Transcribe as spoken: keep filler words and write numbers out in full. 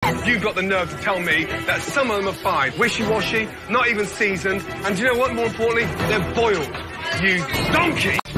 Yes. You've got the nerve to tell me that some of them are fine. Wishy-washy, not even seasoned, and do you know what, more importantly? They're boiled. You donkey!